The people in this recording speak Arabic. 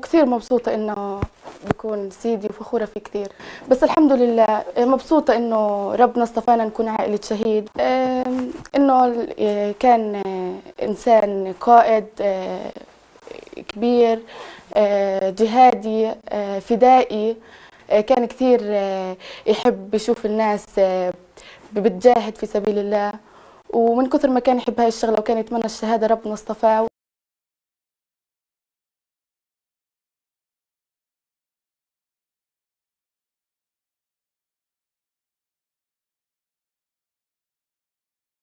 كثير مبسوطة إنه بكون سيدي وفخورة فيه كثير، بس الحمد لله مبسوطة إنه ربنا اصطفانا نكون عائلة شهيد. إنه كان إنسان قائد كبير، جهادي، فدائي. كان كثير يحب يشوف الناس بتجاهد في سبيل الله، ومن كثر ما كان يحب هاي الشغلة وكان يتمنى الشهادة ربنا اصطفاه.